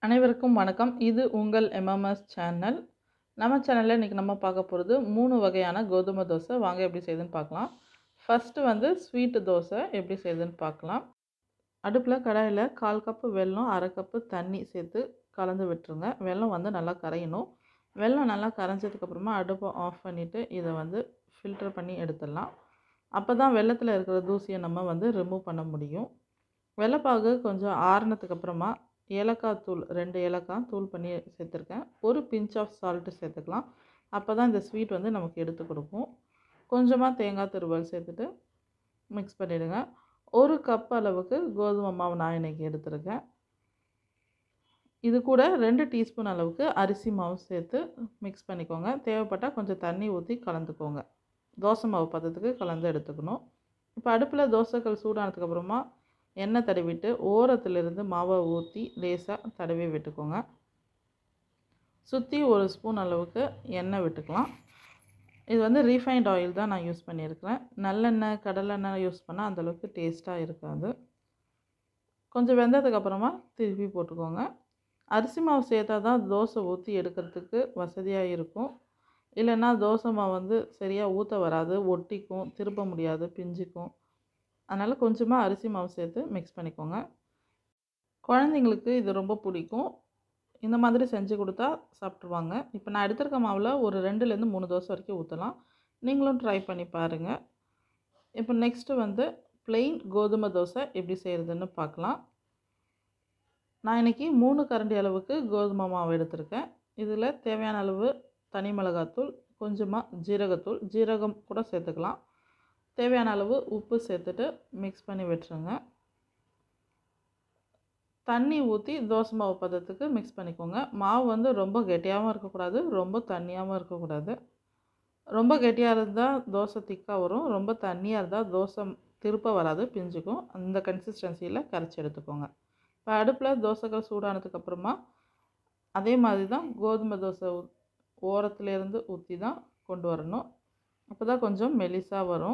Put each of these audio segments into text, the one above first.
அனைவருக்கும் வணக்கம். இது உங்கள் எம்எம்எஸ் சேனல். நம்ம சேனலில் இன்றைக்கி நம்ம பார்க்க போகிறது 3 வகையான கோதுமை தோசை. வாங்க எப்படி செய்யுதுன்னு பார்க்கலாம். ஃபஸ்ட்டு வந்து ஸ்வீட்டு தோசை எப்படி செய்யுதுன்னு பார்க்கலாம். அடுப்பில் கடாயில் 1/4 கப்பு வெல்லம், 1/2 கப்பு தண்ணி சேர்த்து கலந்து விட்டுருங்க. வெல்லம் வந்து நல்லா கரையணும். வெல்லம் நல்லா கரைஞ்சதுக்கப்புறமா அடுப்பை ஆஃப் பண்ணிவிட்டு இதை வந்து ஃபில்டர் பண்ணி எடுத்துடலாம். அப்போ தான் வெல்லத்தில் இருக்கிற தூசியை நம்ம வந்து ரிமூவ் பண்ண முடியும். வெல்லைப்பாகு கொஞ்சம் ஆறுனதுக்கப்புறமா ஏலக்காய் தூள் 2 ஏலக்காய் தூள் பண்ணி சேர்த்துருக்கேன். ஒரு பிஞ்ச் ஆஃப் சால்ட்டு சேர்த்துக்கலாம். அப்போ தான் இந்த ஸ்வீட் வந்து நமக்கு எடுத்து கொடுக்கும். கொஞ்சமாக தேங்காய் துருவல் சேர்த்துட்டு மிக்ஸ் பண்ணிவிடுங்க. 1 கப் அளவுக்கு கோதுமை மாவு நான் இன்றைக்கி எடுத்துருக்கேன். இது கூட 2 டீஸ்பூன் அளவுக்கு அரிசி மாவு சேர்த்து மிக்ஸ் பண்ணிக்கோங்க. தேவைப்பட்டால் கொஞ்சம் தண்ணி ஊற்றி கலந்துக்கோங்க. தோசை மாவு பதத்துக்கு கலந்து எடுத்துக்கணும். இப்போ அடுப்பில் தோசைக்கல் சூடானதுக்கப்புறமா எண்ணெய் தடவிட்டு ஓரத்துலேருந்து மாவை ஊற்றி லேசாக தடவி விட்டுக்கோங்க. சுற்றி 1 ஸ்பூன் அளவுக்கு எண்ணெய் விட்டுக்கலாம். இது வந்து ரீஃபைண்ட் ஆயில் தான் நான் யூஸ் பண்ணியிருக்கிறேன். நல்லெண்ணெய், கடலெண்ணெய் யூஸ் பண்ணால் அந்தளவுக்கு டேஸ்ட்டாக இருக்காது. கொஞ்சம் வெந்ததுக்கப்புறமா திருப்பி போட்டுக்கோங்க. அரிசி மாவு சேர்த்தா தான் தோசை ஊற்றி எடுக்கிறதுக்கு வசதியாக இருக்கும். இல்லைன்னா தோசை மாவு வந்து சரியாக ஊற்ற வராது, ஒட்டிக்கும், திருப்ப முடியாது, பிஞ்சிக்கும். அதனால் கொஞ்சமாக அரிசி மாவு சேர்த்து மிக்ஸ் பண்ணிக்கோங்க. குழந்தைங்களுக்கு இது ரொம்ப பிடிக்கும். இந்த மாதிரி செஞ்சு கொடுத்தா சாப்பிட்ருவாங்க. இப்போ நான் எடுத்துருக்க மாவில் ஒரு 2லேருந்து 3 தோசை வரைக்கும் ஊற்றலாம். நீங்களும் ட்ரை பண்ணி பாருங்கள். இப்போ நெக்ஸ்ட்டு வந்து ப்ளெயின் கோதுமை தோசை எப்படி செய்கிறதுன்னு பார்க்கலாம். நான் இன்றைக்கி 3 கரண்டி அளவுக்கு கோதுமை மாவு எடுத்திருக்கேன். இதில் தேவையான அளவு தனி மிளகாத்தூள், கொஞ்சமாக ஜீரகத்தூள், ஜீரகம் கூட சேர்த்துக்கலாம். தேவையான அளவு உப்பு சேர்த்துட்டு மிக்ஸ் பண்ணி விட்டுருங்க. தண்ணி ஊற்றி தோசை மாவு பதத்துக்கு மிக்ஸ் பண்ணிக்கோங்க. மாவு வந்து ரொம்ப கெட்டியாகவும் இருக்கக்கூடாது, ரொம்ப தண்ணியாகவும் இருக்கக்கூடாது. ரொம்ப கெட்டியாக இருந்தால் தோசை திக்காக வரும், ரொம்ப தண்ணியாக இருந்தால் தோசை திருப்ப வராது, பிஞ்சுக்கும். அந்த கன்சிஸ்டன்சியில் கரைச்சி எடுத்துக்கோங்க. இப்போ அடுப்பில் தோசைகள் சூடானதுக்கப்புறமா அதே மாதிரி தான் கோதுமை தோசை ஓரத்துலேருந்து ஊற்றி தான் கொண்டு வரணும். அப்போ தான் கொஞ்சம் மெலிசாக வரும்.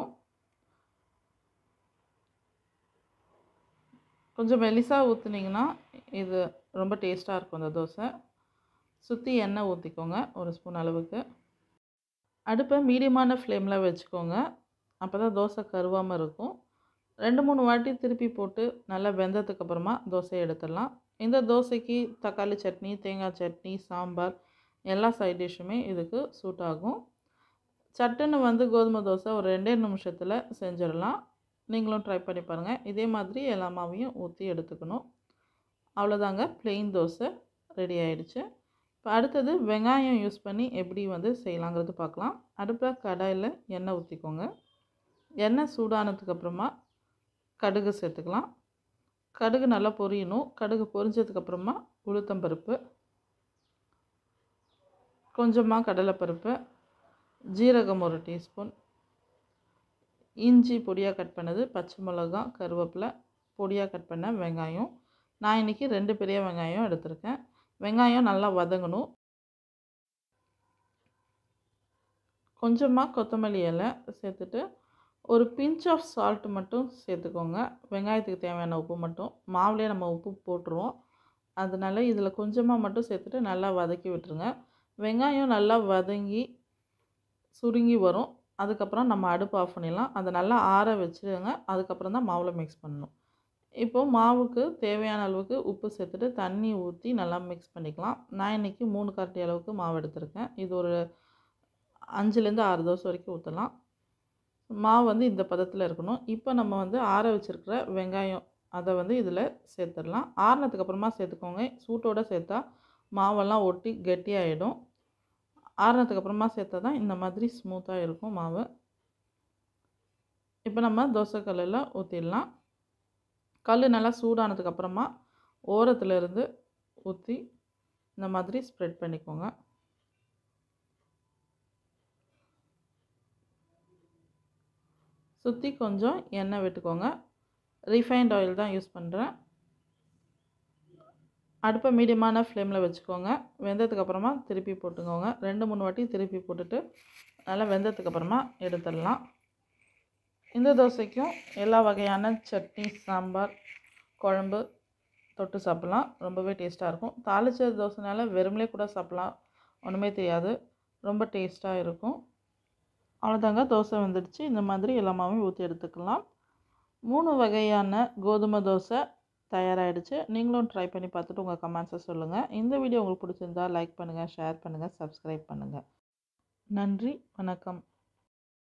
கொஞ்சம் மெலிசாக ஊற்றுனீங்கன்னா இது ரொம்ப டேஸ்ட்டாக இருக்கும் அந்த தோசை. சுற்றி எண்ணெய் ஊற்றிக்கோங்க 1 ஸ்பூன் அளவுக்கு. அடுப்பை மீடியமான ஃப்ளேமில் வச்சுக்கோங்க. அப்போ தான் தோசை கருவாமல் இருக்கும். 2-3 வாட்டி திருப்பி போட்டு நல்லா வெந்ததுக்கப்புறமா தோசையை எடுத்துடலாம். இந்த தோசைக்கு தக்காளி சட்னி, தேங்காய் சட்னி, சாம்பார் எல்லா சைட் டிஷ்ஷுமே இதுக்கு சூட் ஆகும். சட்டுன்னு வந்து கோதுமை தோசை ஒரு 2 நிமிஷத்தில் செஞ்சிடலாம். நீங்களும் ட்ரை பண்ணி பாருங்கள். இதே மாதிரி எல்லா மாவையும் ஊற்றி எடுத்துக்கணும். அவ்வளோதாங்க, ப்ளெயின் தோசை ரெடி ஆகிடுச்சு. இப்போ அடுத்தது வெங்காயம் யூஸ் பண்ணி எப்படி வந்து செய்யலாங்கிறது பார்க்கலாம். அடுப்பில் கடாயில் எண்ணெய் ஊற்றிக்கோங்க. எண்ணெய் சூடானதுக்கப்புறமா கடுகு சேர்த்துக்கலாம். கடுகு நல்லா பொரியணும். கடுகு பொரிஞ்சதுக்கப்புறமா உளுத்தம்பருப்பு, கொஞ்சமாக கடலைப்பருப்பு, ஜீரகம் 1 டீஸ்பூன், இஞ்சி பொடியாக கட் பண்ணது, பச்சை மிளகா, கருவேப்பிலை, பொடியாக கட் பண்ண வெங்காயம். நான் இன்றைக்கி 2 பெரிய வெங்காயம் எடுத்திருக்கேன். வெங்காயம் நல்லா வதங்கணும். கொஞ்சமாக கொத்தமல்லி இலை சேர்த்துட்டு ஒரு பிஞ்ச் ஆஃப் சால்ட்டு மட்டும் சேர்த்துக்கோங்க. வெங்காயத்துக்கு தேவையான உப்பு மட்டும். மாவுலேயே நம்ம உப்பு போட்டுருவோம், அதனால இதில் கொஞ்சமாக மட்டும் சேர்த்துட்டு நல்லா வதக்கி விட்டுருங்க. வெங்காயம் நல்லா வதங்கி சுருங்கி வரும். அதுக்கப்புறம் நம்ம அடுப்பு ஆஃப் பண்ணிடலாம். அதை நல்லா ஆற வச்சுடுங்க. அதுக்கப்புறம் தான் மாவில் மிக்ஸ் பண்ணணும். இப்போது மாவுக்கு தேவையான அளவுக்கு உப்பு சேர்த்துட்டு தண்ணி ஊற்றி நல்லா மிக்ஸ் பண்ணிக்கலாம். நான் இன்றைக்கி 3 கரண்டி அளவுக்கு மாவு எடுத்திருக்கேன். இது ஒரு 5லேருந்து 6 தோசை வரைக்கும் ஊற்றலாம். மாவு வந்து இந்த பதத்தில் இருக்கணும். இப்போ நம்ம வந்து ஆற வச்சுருக்கிற வெங்காயம் அதை வந்து இதில் சேர்த்துடலாம். ஆறுனதுக்கப்புறமா சேர்த்துக்கோங்க. சூட்டோடு சேர்த்தா மாவெல்லாம் ஒட்டி கெட்டியாகிடும். ஆறுனதுக்கப்புறமா சேர்த்தா தான் இந்த மாதிரி ஸ்மூத்தாக இருக்கும் மாவு. இப்போ நம்ம தோசை கல்லில் ஊற்றிடலாம். கல் நல்லா சூடானதுக்கப்புறமா ஓரத்துலேருந்து ஊற்றி இந்த மாதிரி ஸ்ப்ரெட் பண்ணிக்கோங்க. சுற்றி கொஞ்சம் எண்ணெய் விட்டுக்கோங்க. ரீஃபைண்ட் ஆயில் தான் யூஸ் பண்ணுறேன். அடுப்பை மீடியமான ஃப்ளேமில் வச்சுக்கோங்க. வெந்ததுக்கப்புறமா திருப்பி போட்டுக்கோங்க. 2-3 வாட்டி திருப்பி போட்டுட்டு நல்லா வெந்ததுக்கப்புறமா எடுத்துடலாம். இந்த தோசைக்கும் எல்லா வகையான சட்னி, சாம்பார், குழம்பு தொட்டு சாப்பிட்லாம். ரொம்பவே டேஸ்ட்டாக இருக்கும். தாளிச்ச தோசைனால வெறுமனே கூட சாப்பிட்லாம். ஒன்றுமே தெரியாது. ரொம்ப டேஸ்ட்டாக இருக்கும். அவ்வளோதாங்க, தோசை வந்துடுச்சு. இந்த மாதிரி எல்லா மாவையும் ஊற்றி எடுத்துக்கலாம். 3 வகையான கோதுமை தோசை தயாராகிடுச்சு. நீங்களும் ட்ரை பண்ணி பார்த்துட்டு உங்கள் கமெண்ட்ஸை சொல்லுங்கள். இந்த வீடியோ உங்களுக்கு பிடிச்சிருந்தா லைக் பண்ணுங்கள், ஷேர் பண்ணுங்கள், சப்ஸ்கிரைப் பண்ணுங்கள். நன்றி, வணக்கம்.